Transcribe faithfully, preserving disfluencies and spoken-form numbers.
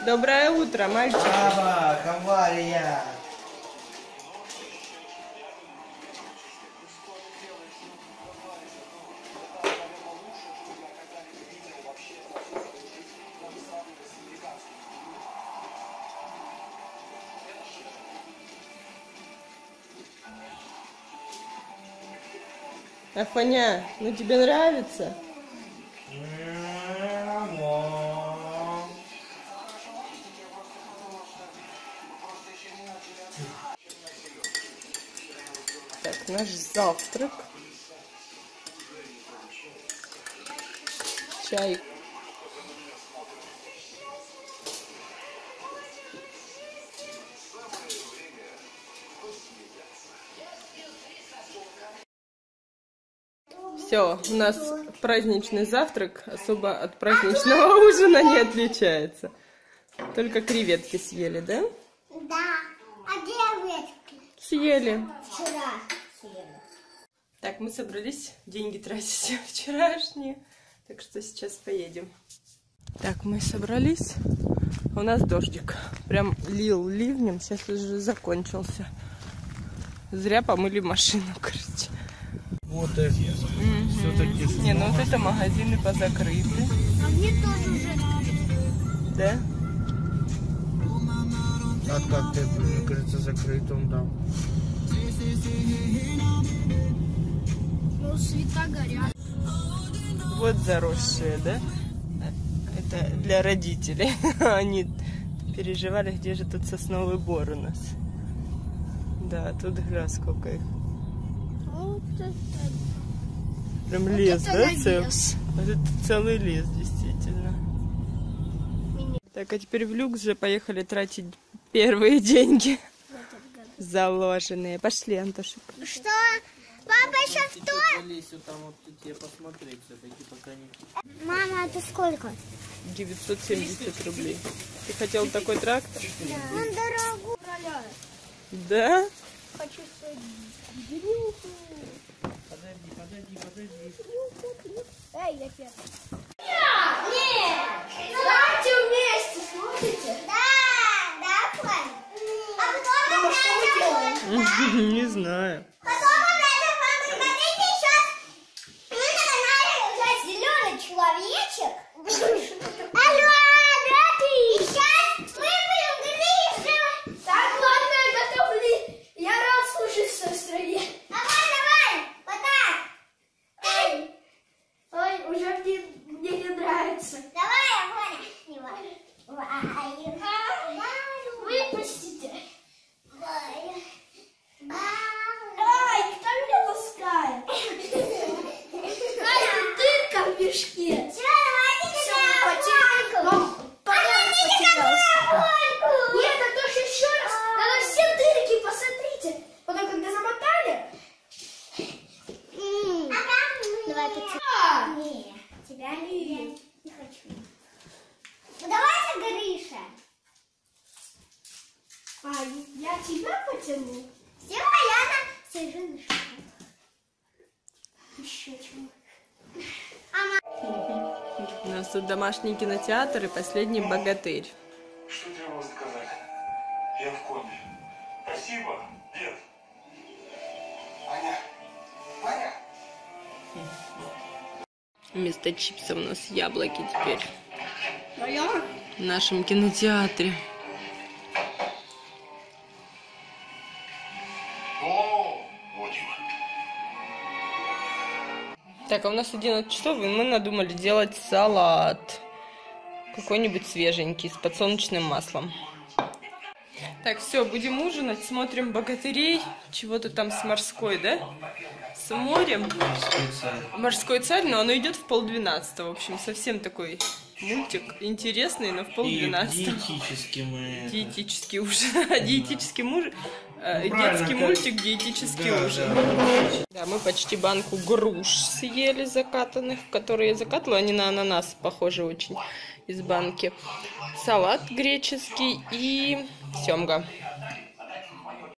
Доброе утро, мальчик. Баба, авария. Афоня, ну тебе нравится? Так, наш завтрак. Чай. Все, у нас праздничный завтрак особо от праздничного ужина не отличается. Только креветки съели, да? Да. А креветки? Съели. Вчера съели. Так, мы собрались деньги тратить вчерашние, так что сейчас поедем. Так, мы собрались. У нас дождик. Прям лил ливнем, сейчас уже закончился. Зря помыли машину, короче. Вот это. Угу. Все-таки. Не, ну вот это магазины позакрыты. А мне тоже уже. Да? А как ты, мне кажется, закрыт он там. Ну, света горят. Вот заросшие, да? Это для родителей. Они переживали, где же тут сосновый бор у нас. Да, тут глаз сколько их. Вот это. Прям Вот лес, это да, цел? лес. Вот это целый лес, действительно. Так, а теперь в люкс же поехали тратить первые деньги. Заложенные. Пошли, Антошек. Что? Папа, сейчас кто? Полезу там вот тебе посмотреть все-таки пока не. Мама, это сколько? девятьсот семьдесят рублей. Ты хотел такой трактор? Да. Он дорогой. Да? Хочу садить. Подожди, подожди, подожди. Эй, я первый. Нет! Давайте вместе, смотрите. Да, да, Флан. А потом мы что мы делаем? Не знаю. Потом опять, смотрите, сейчас мы на канале уже зеленый человечек. Алло, да ты? Сейчас мы будем грызть. Так, ладно, я готовлю. Я рад служить в своей стране. Давай, давай, вот так. Эй. Ой, уже мне, мне не нравится. Давай, Афоня. Выпустите. Ай, кто меня таскает? Ай, ты дырка в мешке. Все, давайте потерял. Нет, это тоже еще раз. Надо все дырки, посмотрите. Потом, когда замотали. Давай потеряем. Нет, тебя не, не хочу. Ну давайте, Гриша. А, я тебя потяну. Все, Яна, сижу на шкаф. Еще чего. У нас тут домашний кинотеатр и последний богатырь. Что требовалось сказать? Я в коме. Спасибо, дед. Аня, Аня. Вместо чипсов у нас яблоки теперь. Моя? В нашем кинотеатре. О, вот его. Так, а у нас одиннадцать часов, и мы надумали делать салат. Какой-нибудь свеженький, с подсолнечным маслом. Так, все, будем ужинать, смотрим «Богатырей». Чего-то там с морской, да? С морем. «Морской царь», но оно идет в полдвенадцатого. В общем, совсем такой мультик интересный, но в полдвенадцатого. Диетический мы. Диетический ужин. Диетический ужин. Правильно, Детский как- мультик, диетический Да, ужин. да. Да, мы почти банку груш съели закатанных, которые я закатывала. Они на ананас похожи очень из банки. Салат греческий и семга.